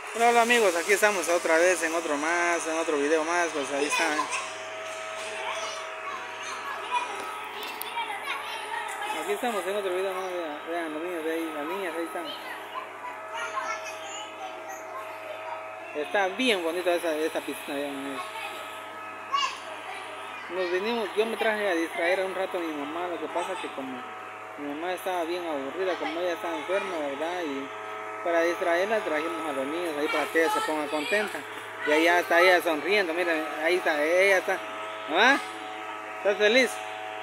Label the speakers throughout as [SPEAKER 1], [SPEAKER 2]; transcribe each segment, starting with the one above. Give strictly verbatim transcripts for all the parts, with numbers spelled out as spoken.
[SPEAKER 1] Hola, hola amigos, aquí estamos otra vez en otro más, en otro video más, pues ahí está. Aquí estamos en otro video más, vean, vean los niños de ahí, las niñas ahí están. Está bien bonita esa, esta piscina, vean. Nos vinimos, yo me traje a distraer un rato a mi mamá, lo que pasa que como mi mamá estaba bien aburrida, como ella está enferma, ¿verdad? Y para distraerla trajimos a los niños ahí para que ella se ponga contenta. Y ahí está ella sonriendo, miren, ahí está, ella está. ¿Ah? ¿Estás feliz?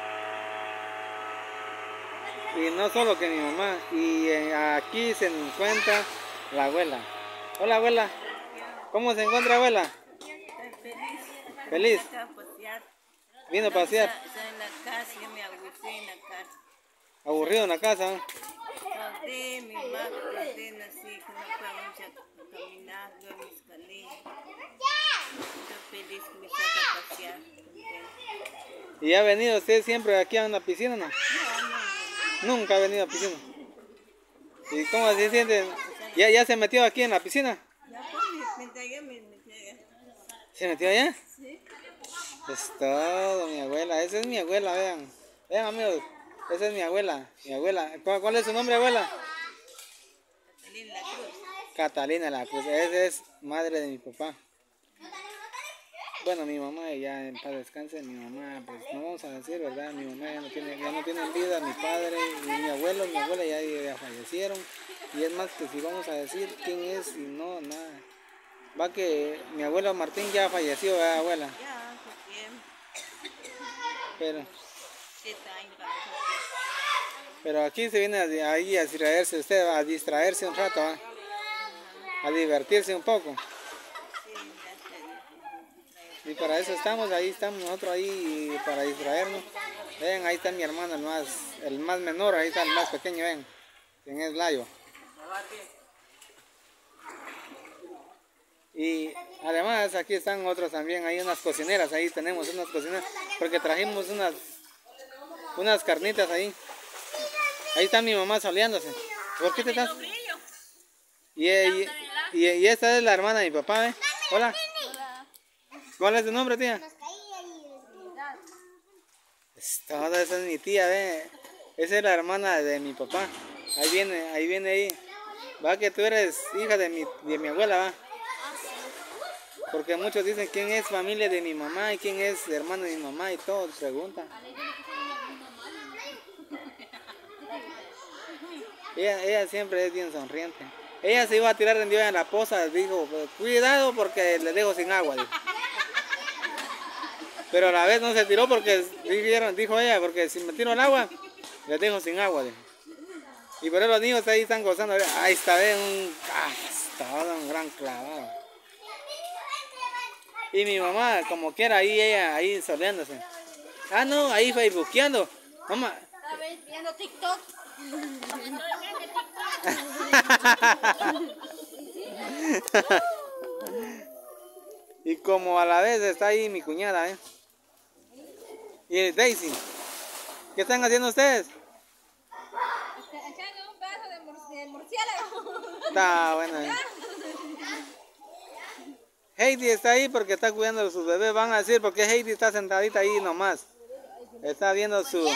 [SPEAKER 1] Y no solo que mi mamá, y eh, aquí se encuentra la abuela. Hola abuela, ¿cómo se encuentra abuela?
[SPEAKER 2] Feliz.
[SPEAKER 1] ¿Feliz?
[SPEAKER 2] Acá a pasear.
[SPEAKER 1] ¿Vino a pasear?
[SPEAKER 2] Estoy en la casa, yo me aburrí en la casa.
[SPEAKER 1] ¿Aburrido en la casa?
[SPEAKER 2] Acordé, mi mamá ordena así, que no puedo mucho caminar, duermo en escalera. Estoy feliz que me saca a pasear.
[SPEAKER 1] ¿Y ha venido usted siempre aquí a una piscina, no?
[SPEAKER 2] No, no,
[SPEAKER 1] Nunca ha venido a piscina. ¿Y cómo se siente? ¿Ya, ya se metió aquí en la piscina?
[SPEAKER 2] ya pues, me entregué, me metí allá.
[SPEAKER 1] ¿Se metió allá?
[SPEAKER 2] Sí.
[SPEAKER 1] Es todo, mi abuela. Esa es mi abuela, vean. Vean amigos, esa es mi abuela. Mi abuela. ¿Cuál, cuál es su nombre, abuela?
[SPEAKER 2] Catalina La Cruz.
[SPEAKER 1] Catalina La Cruz. Esa es madre de mi papá. Bueno, mi mamá ya en paz descanse, mi mamá, pues no vamos a decir, ¿verdad? Mi mamá ya no tiene, ya no tiene vida, mi padre y mi abuelo, mi abuela ya, ya fallecieron. Y es más que si vamos a decir quién es y no, nada. Va que mi abuelo Martín ya falleció, ¿verdad, abuela?
[SPEAKER 2] Ya, hace tiempo.
[SPEAKER 1] Pero,
[SPEAKER 2] Siete años para
[SPEAKER 1] pero aquí se viene a, ahí a distraerse usted, a distraerse un rato, ¿va? A divertirse un poco.
[SPEAKER 2] sí, gracias a Dios.
[SPEAKER 1] Y para eso estamos, ahí estamos nosotros ahí para distraernos. Ven, ahí está mi hermano, el más, el más menor, ahí está el más pequeño, ven, quien es Layo. Y además aquí están otros también, hay unas cocineras, ahí tenemos unas cocineras, porque trajimos unas, unas carnitas ahí. Ahí está mi mamá soleándose. ¿Por qué te estás? Y, y, y, y esta es la hermana de mi papá, ¿eh? Hola. ¿Cuál es tu nombre, tía? Es toda, esa es mi tía, ¿ve? Esa es la hermana de mi papá. Ahí viene, ahí viene ahí. Va que tú eres hija de mi, de mi abuela, va. Porque muchos dicen quién es familia de mi mamá y quién es hermano de mi mamá y todos preguntan. Ella, ella siempre es bien sonriente. Ella se iba a tirar en Dios en la poza, dijo, cuidado porque le dejo sin agua, dijo. Pero a la vez no se tiró porque dijeron, dijo ella, porque si me tiro el agua, le dejo sin agua, dijo. Y por eso los niños ahí están gozando. Ahí está, ven, un, ah, está un gran clavado. Y mi mamá, como quiera, ahí ella, ahí soleándose. Ah, no, ahí facebookeando. Mamá.
[SPEAKER 2] Estaba viendo TikTok.
[SPEAKER 1] Y como a la vez está ahí mi cuñada, ¿eh? Y Daisy. ¿Qué están haciendo ustedes?
[SPEAKER 2] Echando un pedazo de, mur de murciélago.
[SPEAKER 1] Está bueno, ¿eh? Heidi está ahí porque está cuidando de sus bebés. Van a decir porque Heidi está sentadita ahí nomás. Está viendo su...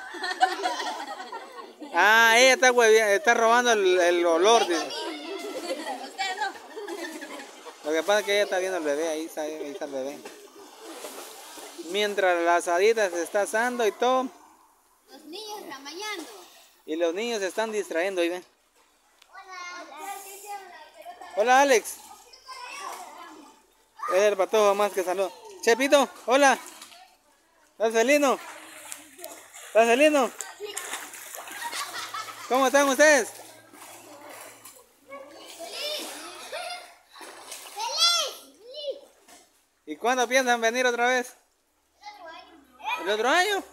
[SPEAKER 1] Ah, ella está, hueviando, está robando el, el olor. Dice.
[SPEAKER 2] Usted no.
[SPEAKER 1] Lo que pasa es que ella está viendo el bebé, ahí está, ahí está el bebé. Mientras la asadita se está asando y todo.
[SPEAKER 2] Los niños están bañando.
[SPEAKER 1] Y los niños se están distrayendo, ¿y ven? Hola, Alex. Es el patojo más que saluda. Chepito, hola. ¿Estás feliz, no? ¿Estás feliz, no? ¿Cómo están ustedes? ¿Y cuándo piensan venir otra vez? ¿El otro año?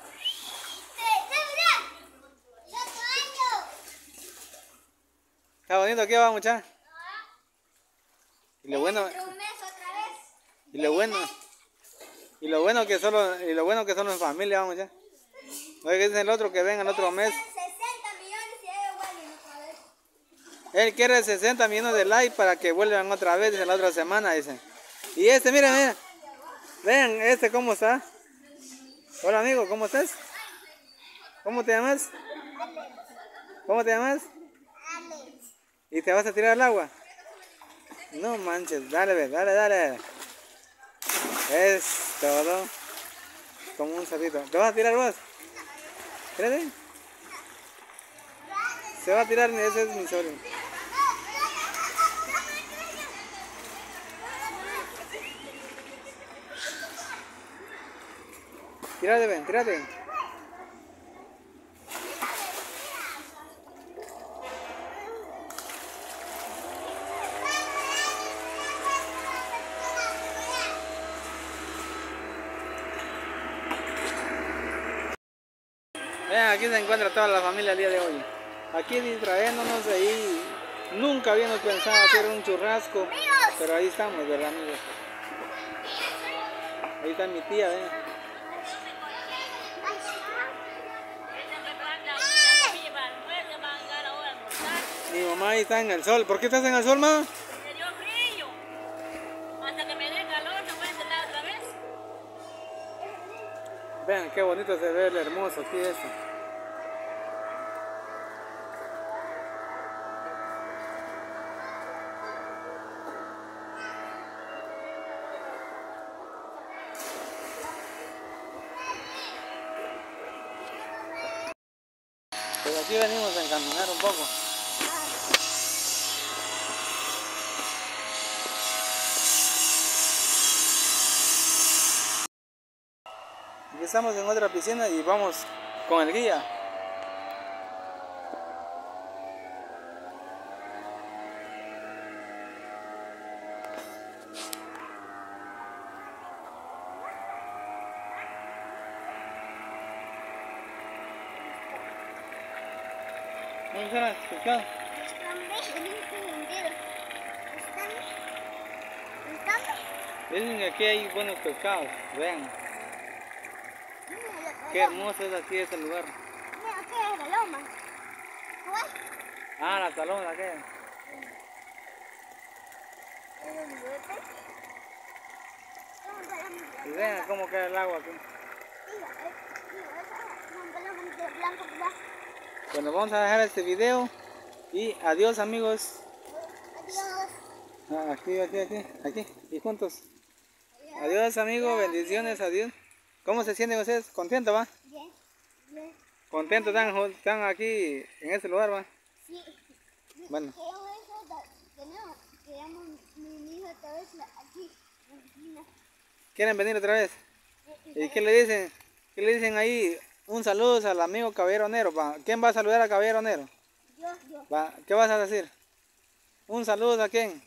[SPEAKER 1] Está bonito aquí, va, muchacha. Y lo bueno, y lo bueno, y lo bueno que solo, y lo bueno que solo en familia, vamos ya. No es que es el otro que venga el otro mes. Él quiere sesenta millones de likes para que vuelvan otra vez en la otra semana, dice. Y este, miren, miren. Vean, este cómo está. Hola amigo, ¿cómo estás? ¿Cómo te llamas? ¿Cómo te llamas? ¿Y te vas a tirar al agua? No manches, dale, ve, dale, dale. Es todo. Como un cerdito. ¿Te vas a tirar vos? ¿Crees? Se va a tirar, ese es mi sobrino. Tírate, ven, tírate. Vean, aquí se encuentra toda la familia el día de hoy. Aquí distraéndonos ahí. Nunca habíamos pensado hacer un churrasco. Pero ahí estamos, ¿verdad, amigos? Ahí está mi tía, ¿eh? Mi mamá ahí está en el sol. ¿Por qué estás en el sol, mamá?
[SPEAKER 2] Me dio frío. Hasta que me dé calor, me voy a sentar otra vez.
[SPEAKER 1] Vean qué bonito se ve el hermoso aquí esto. Pues aquí venimos a encaminar un poco. Aquí estamos en otra piscina y vamos con el guía. ¿Dónde están los pescados? Dicen que aquí hay buenos pescados, vean. Qué hermoso es aquí este lugar. Ah, la taloma aquella. Y vean cómo queda el agua aquí. Bueno, vamos a dejar este video y adiós amigos. Ah, aquí, aquí, aquí, aquí y juntos. Adiós amigos, bendiciones, adiós. ¿Cómo se sienten ustedes? ¿Contentos, va?
[SPEAKER 2] Bien, bien.
[SPEAKER 1] ¿Contentos están, están aquí en este lugar, va?
[SPEAKER 2] Sí.
[SPEAKER 1] Bueno. ¿Quieren venir otra vez? ¿Y qué le dicen? ¿Qué le dicen ahí? Un saludo al amigo Caballero Nero, ¿va? ¿Quién va a saludar a Caballero Nero?
[SPEAKER 2] Yo, yo.
[SPEAKER 1] ¿Va? ¿Qué vas a decir? ¿Un saludo a quién?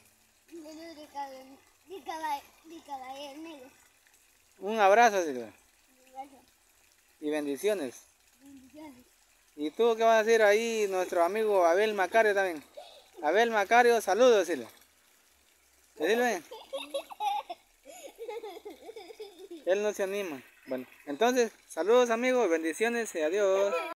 [SPEAKER 1] Un abrazo, Silvia. Y bendiciones.
[SPEAKER 2] Bendiciones.
[SPEAKER 1] ¿Y tú qué vas a decir ahí, nuestro amigo Abel Macario también? Abel Macario, saludos, Silvia. Decirle. Él no se anima. Bueno, entonces, saludos amigos, bendiciones y adiós.